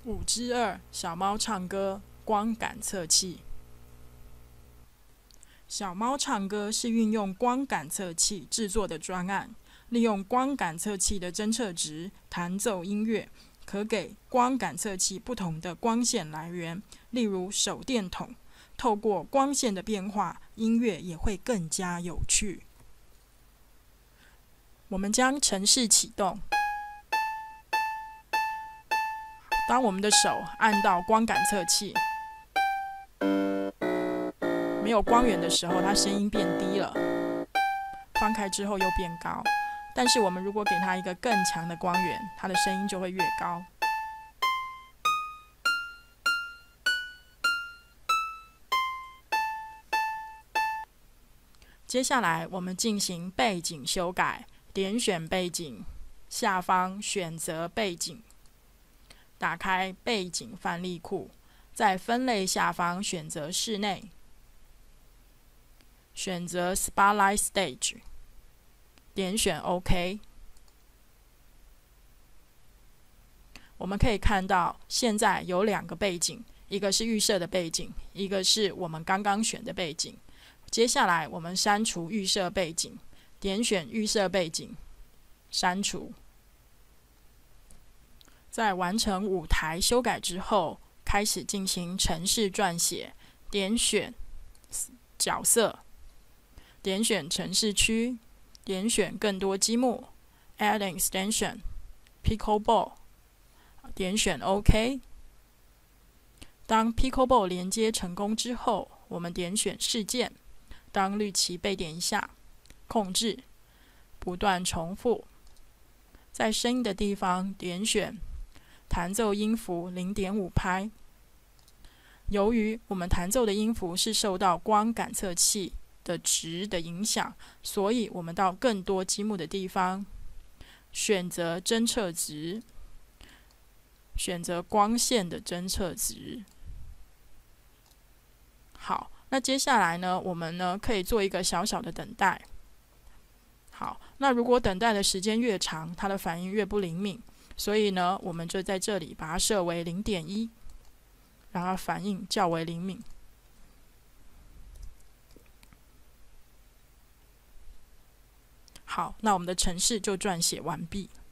5之2小猫唱歌光感测器。小猫唱歌是运用光感测器制作的专案，利用光感测器的侦测值弹奏音乐，可给光感测器不同的光线来源，例如手电筒。透过光线的变化，音乐也会更加有趣。我们将程式启动。当我们的手按到光感测器，没有光源的时候，它声音变低了；放开之后又变高。但是我们如果给它一个更强的光源，它的声音就会越高。接下来我们进行背景修改，点选背景，下方选择背景，打开背景范例库，在分类下方选择室内，选择 Spotlight Stage， 点选 OK。我们可以看到现在有2个背景，一个是预设的背景，一个是我们刚刚选的背景。接下来我们删除预设背景，点选预设背景，删除。在完成舞台修改之后，开始进行程式撰写，点选角色，点选程式区，点选更多积木 Add an Extension Pickleball， 点选 OK。 当 Pickleball 连接成功之后，我们点选事件，当绿旗被点一下，控制不断重复，在声音的地方点选弹奏音符 0.5 拍。由于我们弹奏的音符是受到光感测器的值的影响，所以我们到更多积木的地方，选择侦测值，选择光线的侦测值。好，那接下来呢，我们可以做一个小小的等待。好，那如果等待的时间越长，它的反应越不灵敏，所以呢，我们就在这里把它设为 0.1， 让它反应较为灵敏。好，那我们的程式就撰写完毕。